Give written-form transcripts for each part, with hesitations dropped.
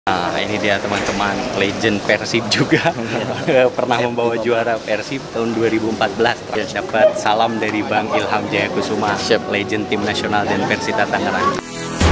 Nah, ini dia teman-teman, legend Persib juga. Pernah membawa juara Persib tahun 2014. Dapat salam dari Bang Ilham Jayakusuma, legend tim nasional dan Persita Tangerang.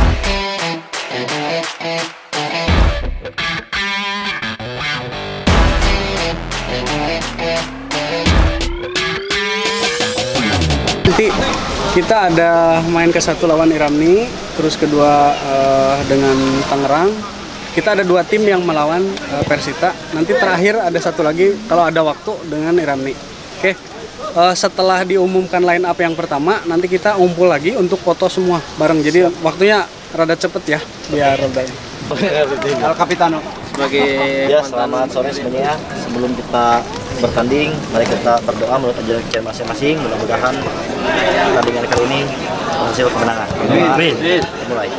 Nanti kita ada main ke satu lawan Iramni, terus kedua dengan Tangerang. Kita ada dua tim yang melawan Persita. Nanti terakhir ada satu lagi kalau ada waktu dengan Iramni. Oke. Setelah diumumkan line up yang pertama, nanti kita ngumpul lagi untuk foto semua bareng. Jadi waktunya rada cepet ya, biar rada. Al Capitano. Sebagai ya, selamat sore semuanya. Sebelum kita bertanding, mari kita berdoa menurut ajaran kita masing-masing. Mudah-mudahan pertandingan kali ini menghasilkan kemenangan. Amin. Mulai.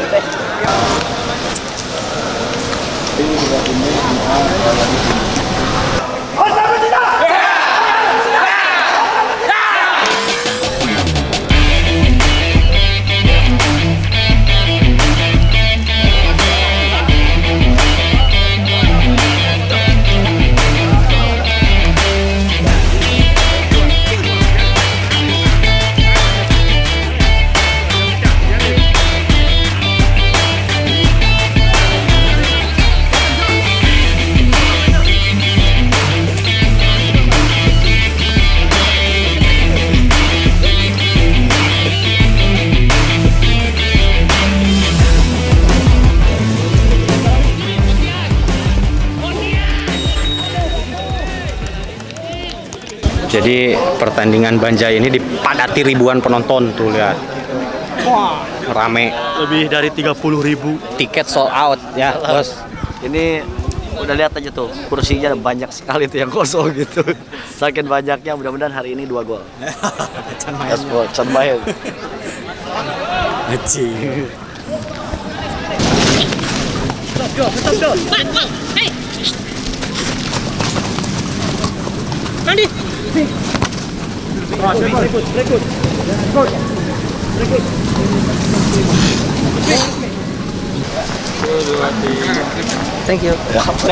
Jadi pertandingan Banjai ini dipadati ribuan penonton, tuh lihat. Wah, rame. Lebih dari 30.000 tiket sold out ya, Bos. Ini udah lihat aja tuh, kursinya banyak sekali tuh yang kosong gitu. Saking banyaknya, mudah-mudahan hari ini 2 gol. Can main. Aci. Mandi. Thank you. 1,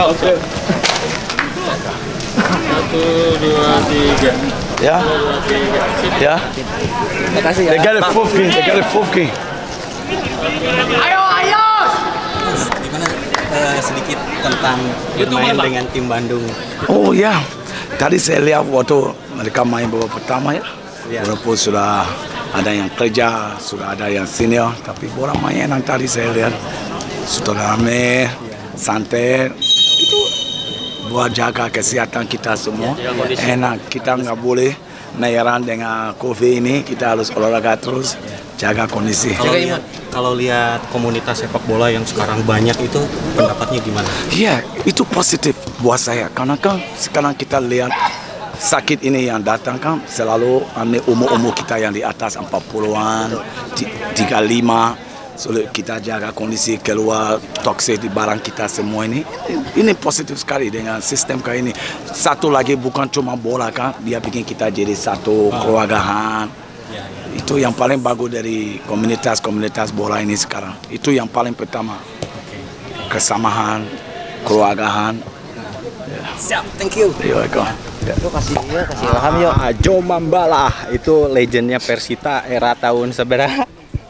2, 3. Ya. Ya. Makasih ya. They got it 4 Ayo. Gimana sedikit tentang bermain dengan tim Bandung? Oh ya, tadi saya lihat waktu mereka main babak pertama ya. Walaupun sudah ada yang kerja, sudah ada yang senior, tapi bola mainan tadi saya lihat sudah rame, santai. Itu buat jaga kesehatan kita semua. Enak, kita nggak boleh nayaran dengan COVID ini, kita harus olahraga terus, jaga kondisi. Kalau lihat komunitas sepak bola yang sekarang banyak itu, pendapatnya gimana? Iya, itu positif buat saya, karena kan sekarang kita lihat sakit ini yang datang kan selalu umur kita yang di atas 40-an, 35, sulit kita jaga kondisi keluar toksik di barang kita semua ini positif sekali dengan sistem kayak ini. Satu lagi bukan cuma bola kan, dia bikin kita jadi satu keluargaan. Itu yang paling bagus dari komunitas bola ini sekarang. Itu yang paling pertama, kesamaan, keluargaan. Siap, thank you. You're welcome. Kasih ilham yuk. Jo Mambalah itu legendnya Persita era tahun seberapa?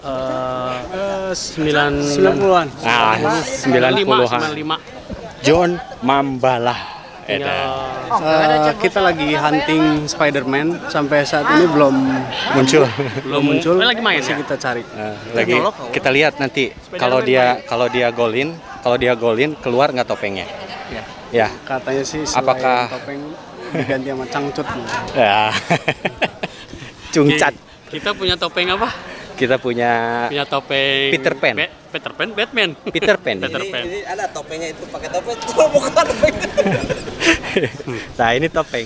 90-an. 90-an. John Mambalah. Kita lagi hunting Spider-Man, sampai saat ini belum muncul. Lagi main masih kita cari. Lagi kita lihat nanti kalau dia golin keluar nggak topengnya? Ya. Katanya sih selain topeng diganti sama cangcut. Ya. Cungcat. Kita punya topeng apa? Kita punya topeng Peter Pan. Batman. Peter Pan. Ini ada topengnya itu, pakai topeng. Bukan topeng. Nah, ini topeng.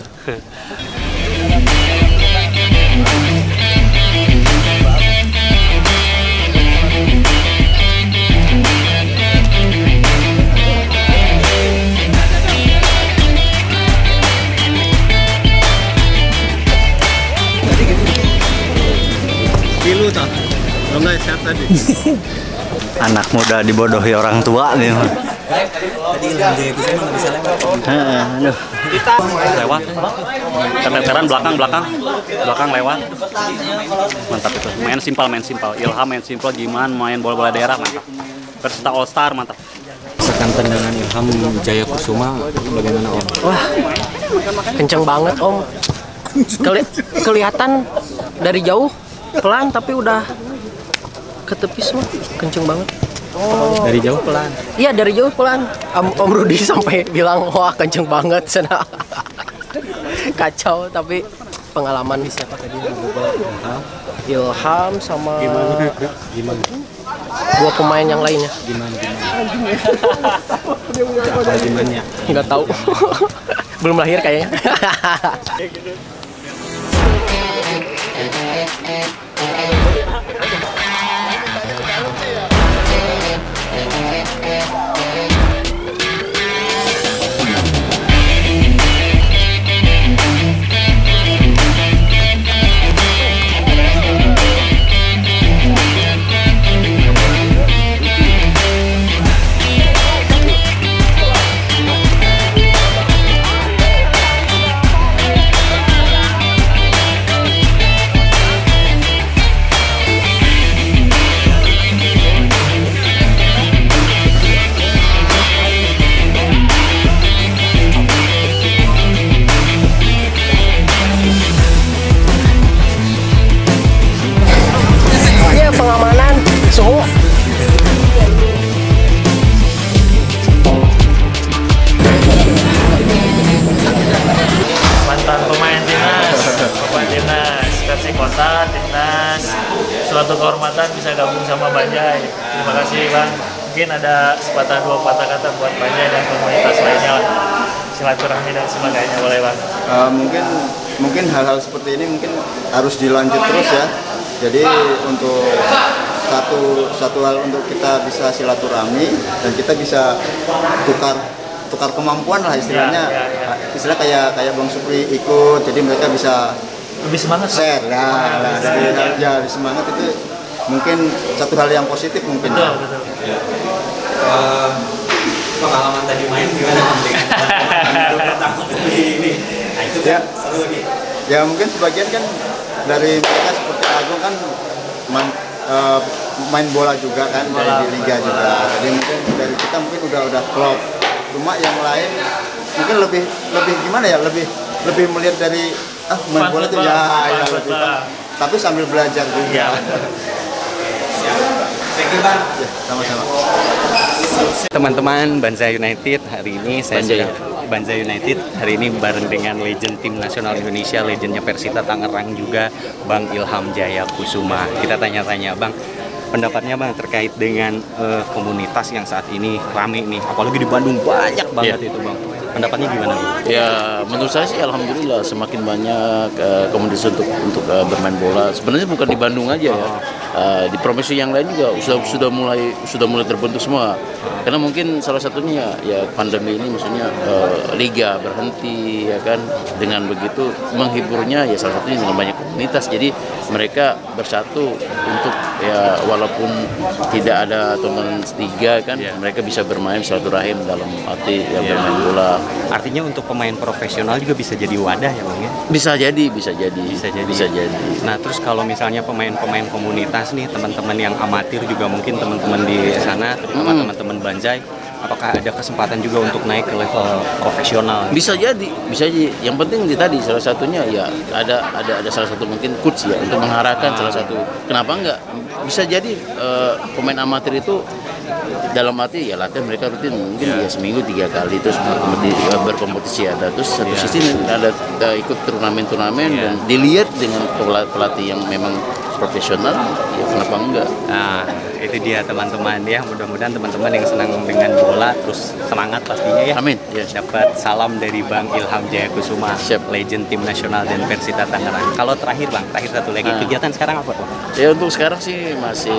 Pilu toh. Kalau nggak sehat tadi. Anak muda dibodohi orang tua nih. Tadi Ilham Jaya Kusuma nggak bisa lewat. Lewat. Keteteran belakang lewat. Mantap itu. Main simpel. Ilham main simpel, Giman main bola-bola daerah mantap. Persita All Star mantap. Sekan tendangan Ilham Jaya Kusuma bagaimana Om? Wah, kenceng banget Om. Kelihatan dari jauh pelan tapi udah ke tepi semua, kenceng banget. Dari jauh pelan. Iya dari jauh pelan. Om Rudi sampai bilang wah kenceng banget sana. Kacau tapi pengalaman. Siapa tadi yang Ilham sama Gimana? dua pemain yang lainnya. gimana? Nggak tahu. Belum lahir kayaknya. Pengamanan suhu mantan pemain timnas Persib Kota, timnas, suatu kehormatan bisa gabung sama Banjai. Terima kasih Bang. Mungkin ada sepatah dua patah kata buat Banjai dan komunitas lainnya, silaturahmi dan sebagainya, boleh Bang? Mungkin hal-hal seperti ini mungkin harus dilanjut terus ya. Jadi untuk satu hal untuk kita bisa silaturahmi dan kita bisa tukar kemampuan lah istilahnya. Istilah kayak Bang Supri ikut, jadi mereka bisa lebih semangat share ya semangat itu mungkin satu hal yang positif mungkin. Betul. Pengalaman tadi main gimana pertama ini? Nah, itu kan seru lagi. Ya mungkin sebagian kan dari mereka seperti Agung kan main bola juga kan dari di liga juga. Jadi mungkin dari kita mungkin udah klop. Cuma yang lain mungkin lebih gimana ya? Lebih melihat dari main bola itu ya lebih. Tapi sambil belajar juga. Thank you Bang. Ya, sama-sama. Teman-teman Banzai United, hari ini Banzai United hari ini bareng dengan legend tim nasional Indonesia, legendnya Persita Tangerang juga, Bang Ilham Jaya Kusuma. Kita tanya-tanya Bang, pendapatnya Bang terkait dengan komunitas yang saat ini rame nih, apalagi di Bandung banyak banget itu Bang. Pendapatnya gimana Bang? Ya menurut saya sih alhamdulillah semakin banyak komunitas untuk bermain bola. Sebenarnya bukan di Bandung aja ya. Di provinsi yang lain juga sudah mulai terbentuk semua. Karena mungkin salah satunya ya pandemi ini maksudnya liga berhenti ya kan. Dengan begitu menghiburnya ya salah satunya dengan banyak komunitas. Jadi mereka bersatu untuk ya walaupun tidak ada teman tiga kan mereka bisa bermain silaturahim dalam arti ya bermain bola. Artinya untuk pemain profesional juga bisa jadi wadah ya Bang ya? Bisa jadi. Nah terus kalau misalnya pemain-pemain komunitas nih, teman-teman yang amatir juga mungkin teman-teman di sana, terutama teman-teman Banzai, apakah ada kesempatan juga untuk naik ke level profesional? Bisa jadi. Yang penting tadi salah satunya ya ada salah satu mungkin coach ya untuk mengarahkan salah satu. Kenapa enggak? Bisa jadi pemain amatir itu dalam arti ya latihan mereka rutin mungkin ya seminggu 3 kali terus berkompetisi ada terus satu sisi ada ikut turnamen dan dilihat dengan pelatih yang memang profesional ya kenapa enggak. Nah itu dia teman-teman ya, mudah-mudahan teman-teman yang senang dengan bola terus semangat pastinya ya. Amin ya. Dapat salam dari Bang Ilham Jaya Kusuma, legend tim nasional dan Persita Tangerang. Kalau terakhir satu lagi kegiatan sekarang apa Bang? Ya untuk sekarang sih masih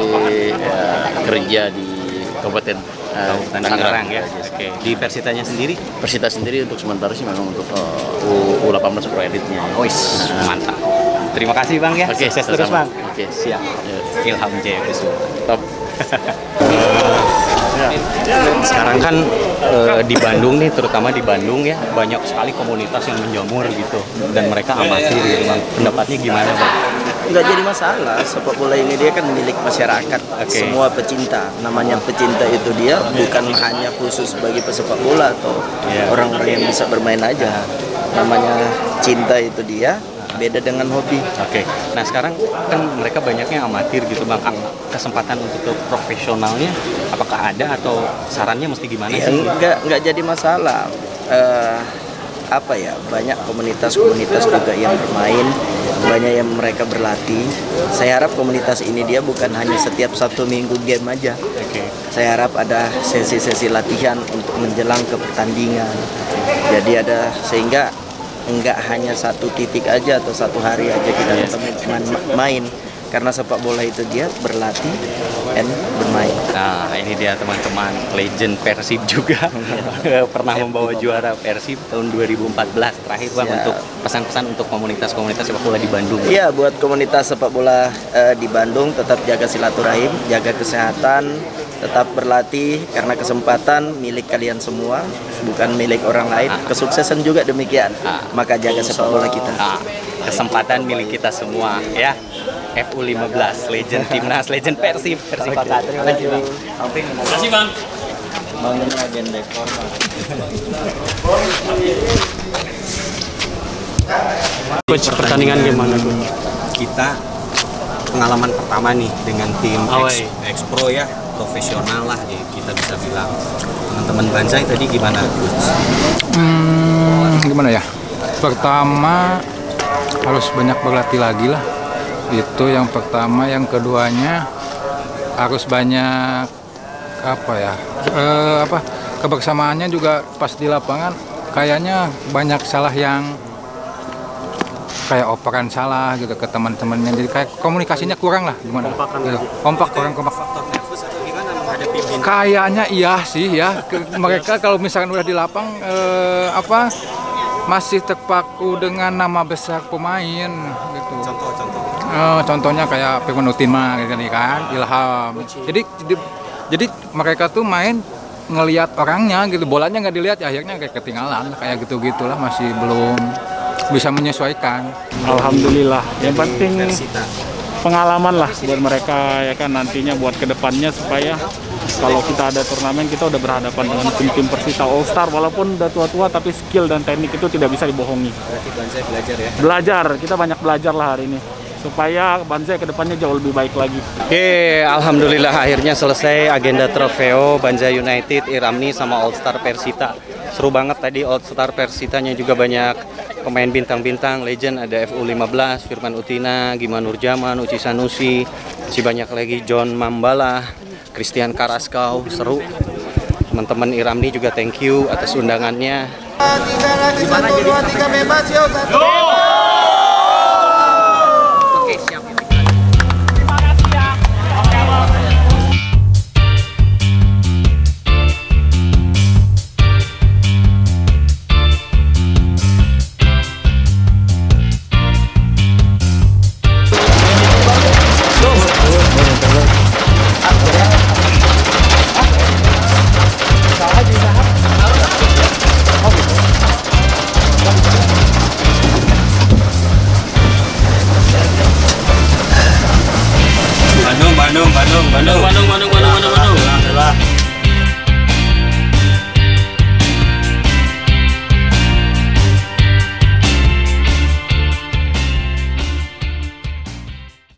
kerja di Kabupaten Tangerang ya. Oke. Di Persitanya sendiri? Persita sendiri untuk sementara sih memang untuk U18 Pro Elite-nya. Mantap. Terima kasih Bang ya. Oke, sukses terus Bang. Oke, siap. Ilham Jaya Kusuma. Top. Sekarang kan di Bandung nih, terutama di Bandung ya, banyak sekali komunitas yang menjamur gitu, dan mereka amatir gitu Bang. Pendapatnya gimana Bang? Nggak jadi masalah, sepak bola ini dia kan milik masyarakat, semua pecinta. Namanya pecinta itu dia bukan hanya khusus bagi pesepak bola atau orang-orang yang bisa bermain aja. Namanya cinta itu dia beda dengan hobi. Nah sekarang kan mereka banyaknya amatir gitu Bang. Kesempatan untuk ke profesionalnya apakah ada atau sarannya mesti gimana sih? Nggak jadi masalah. Apa ya, banyak komunitas-komunitas juga yang bermain, banyak yang mereka berlatih. Saya harap komunitas ini dia bukan hanya setiap Sabtu Minggu game aja. Saya harap ada sesi-sesi latihan untuk menjelang ke pertandingan. Jadi ada, sehingga enggak hanya satu titik aja atau satu hari aja kita ketemu main. Karena sepak bola itu dia berlatih dan bermain. Nah ini dia teman-teman, legend Persib juga pernah membawa juara Persib tahun 2014. Terakhir Bang, untuk pesan-pesan untuk komunitas-komunitas sepak bola di Bandung. Iya, buat komunitas sepak bola di Bandung, tetap jaga silaturahim, jaga kesehatan, tetap berlatih karena kesempatan milik kalian semua, bukan milik orang lain. Kesuksesan juga demikian. Maka jaga sepak bola kita. Kesempatan milik kita semua ya. FU15, legend timnas, legend Persib Paka. Terima kasih Bang. Terima kasih Bang. Bangun agen dekor. Coach, pertandingan gimana Coach? Kita pengalaman pertama nih dengan tim ex-pro ya, profesional lah ya, kita bisa bilang. Teman-teman Banzai tadi gimana Coach? Gimana ya? Pertama harus banyak berlatih lagi lah. Itu yang pertama. Yang keduanya harus banyak kebersamaannya juga pas di lapangan. Kayaknya banyak salah yang kayak operan salah gitu ke teman-temannya, jadi kayak komunikasinya kurang lah, gimana gitu. Kompak. Faktor nervous atau gimana menghadapi bintang? Kayaknya iya sih ya, mereka kalau misalkan udah di lapang masih terpaku dengan nama besar pemain gitu. Contohnya kayak Firman Utina gitu kan, Ilham. Jadi mereka tuh main ngelihat orangnya gitu, bolanya nggak dilihat, ya akhirnya kayak ketinggalan kayak gitu-gitulah, masih belum bisa menyesuaikan. Alhamdulillah, yang penting pengalaman lah buat mereka ya kan, nantinya buat kedepannya, supaya kalau kita ada turnamen kita udah berhadapan dengan tim-tim Persita All Star, walaupun udah tua-tua tapi skill dan teknik itu tidak bisa dibohongi. Berarti Banzai belajar ya? Belajar, kita banyak belajar lah hari ini, supaya Banzai kedepannya jauh lebih baik lagi. Alhamdulillah akhirnya selesai agenda trofeo Banzai United, Iramni sama All Star Persita. Seru banget tadi All Star Persitanya, juga banyak pemain bintang-bintang legend, ada FU15, Firman Utina, Gima Nurjaman, Uci Sanusi, masih banyak lagi, John Mambala, Christian Karaskau. Seru. Teman-teman Iramni juga thank you atas undangannya. 3 lagi, 1, 2, 3 bebas yuk.